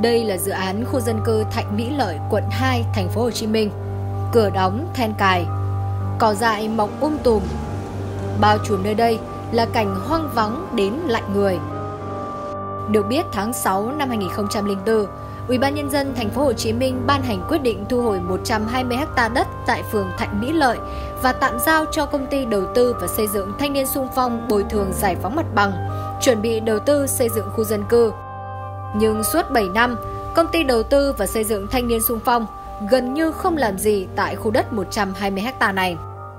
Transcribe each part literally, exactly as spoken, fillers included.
Đây là dự án khu dân cư Thạnh Mỹ Lợi, quận hai, thành phố Hồ Chí Minh. Cửa đóng, then cài, cỏ dại mọc um tùm. Bao trùm nơi đây là cảnh hoang vắng đến lạnh người. Được biết, tháng sáu năm hai nghìn không trăm lẻ bốn, Ủy ban nhân dân thành phố Hồ Chí Minh ban hành quyết định thu hồi một trăm hai mươi ha đất tại phường Thạnh Mỹ Lợi và tạm giao cho công ty đầu tư và xây dựng Thanh niên xung phong bồi thường giải phóng mặt bằng, chuẩn bị đầu tư xây dựng khu dân cư. Nhưng suốt bảy năm, công ty đầu tư và xây dựng Thanh niên xung phong gần như không làm gì tại khu đất một trăm hai mươi ha này.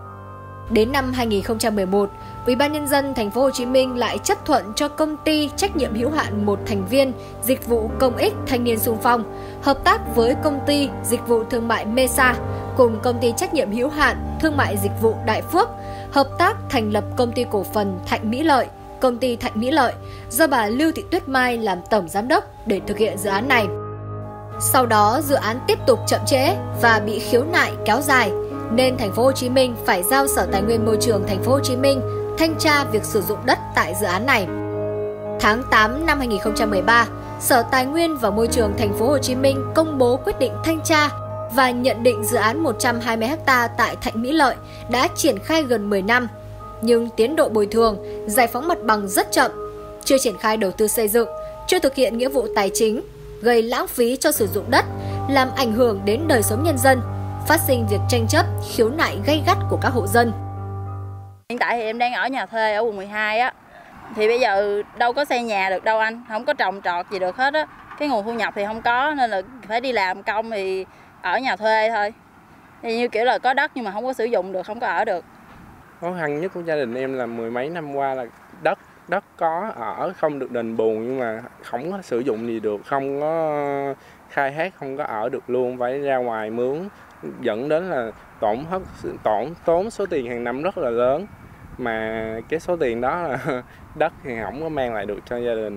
Đến năm hai nghìn không trăm mười một, Ủy ban nhân dân thành phố Hồ Chí Minh lại chấp thuận cho công ty trách nhiệm hữu hạn một thành viên dịch vụ công ích Thanh niên xung phong hợp tác với công ty dịch vụ thương mại Mesa cùng công ty trách nhiệm hữu hạn thương mại dịch vụ Đại Phước hợp tác thành lập công ty cổ phần Thạnh Mỹ Lợi, công ty Thạnh Mỹ Lợi do bà Lưu Thị Tuyết Mai làm tổng giám đốc để thực hiện dự án này. Sau đó dự án tiếp tục chậm trễ và bị khiếu nại kéo dài, nên thành phố Hồ Chí Minh phải giao Sở Tài nguyên Môi trường thành phố Hồ Chí Minh thanh tra việc sử dụng đất tại dự án này. Tháng tám năm hai nghìn không trăm mười ba, Sở Tài nguyên và Môi trường thành phố Hồ Chí Minh công bố quyết định thanh tra và nhận định dự án một trăm hai mươi ha tại Thạnh Mỹ Lợi đã triển khai gần mười năm, nhưng tiến độ bồi thường, giải phóng mặt bằng rất chậm, chưa triển khai đầu tư xây dựng, chưa thực hiện nghĩa vụ tài chính, gây lãng phí cho sử dụng đất, làm ảnh hưởng đến đời sống nhân dân, phát sinh việc tranh chấp, khiếu nại gay gắt của các hộ dân. Hiện tại thì em đang ở nhà thuê ở quận mười hai á, thì bây giờ đâu có xây nhà được đâu anh, không có trồng trọt gì được hết á, cái nguồn thu nhập thì không có nên là phải đi làm công thì ở nhà thuê thôi. Thì như kiểu là có đất nhưng mà không có sử dụng được, không có ở được. Khó khăn nhất của gia đình em là mười mấy năm qua là đất đất có ở không được đền bù nhưng mà không có sử dụng gì được, không có khai thác, không có ở được luôn, phải ra ngoài mướn, dẫn đến là tổn thất tổn tốn số tiền hàng năm rất là lớn, mà cái số tiền đó là đất thì không có mang lại được cho gia đình.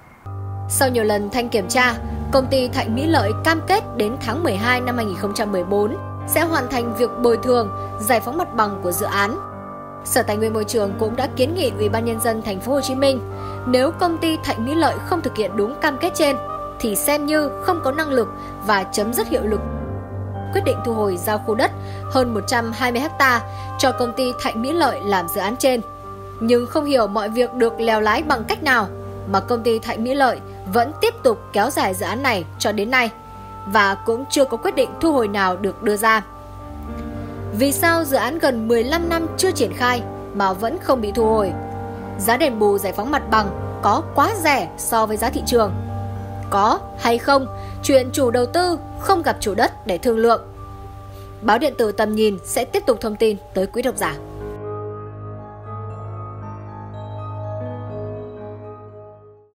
Sau nhiều lần thanh kiểm tra, công ty Thạnh Mỹ Lợi cam kết đến tháng mười hai năm hai nghìn không trăm mười bốn sẽ hoàn thành việc bồi thường, giải phóng mặt bằng của dự án. Sở Tài nguyên Môi trường cũng đã kiến nghị Ủy ban nhân dân thành phố Hồ Chí Minh, nếu công ty Thạnh Mỹ Lợi không thực hiện đúng cam kết trên thì xem như không có năng lực và chấm dứt hiệu lực quyết định thu hồi giao khu đất hơn một trăm hai mươi ha cho công ty Thạnh Mỹ Lợi làm dự án trên. Nhưng không hiểu mọi việc được lèo lái bằng cách nào mà công ty Thạnh Mỹ Lợi vẫn tiếp tục kéo dài dự án này cho đến nay và cũng chưa có quyết định thu hồi nào được đưa ra. Vì sao dự án gần mười lăm năm chưa triển khai mà vẫn không bị thu hồi? Giá đền bù giải phóng mặt bằng có quá rẻ so với giá thị trường? Có hay không chuyện chủ đầu tư không gặp chủ đất để thương lượng? Báo điện tử Tầm Nhìn sẽ tiếp tục thông tin tới quý độc giả.